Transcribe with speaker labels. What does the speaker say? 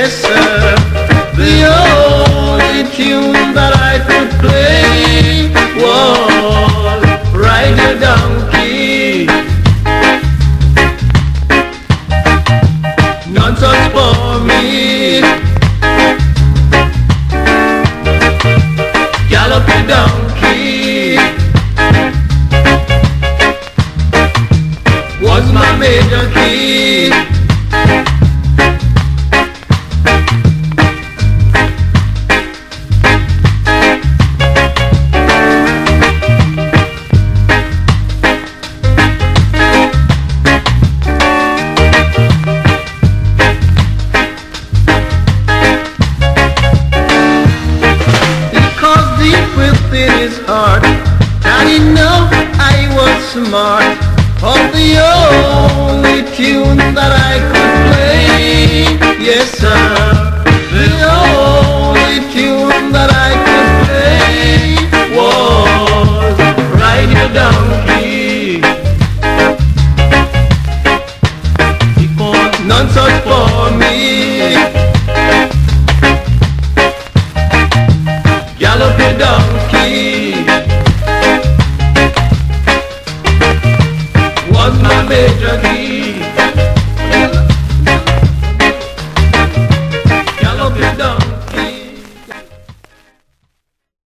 Speaker 1: Yes, sir. The only tune that I could play was Ride Your Donkey. None such for me. Gallop your donkey was my major key. Heart, and he knew I was smart. Of the only tune that I could play, yes sir.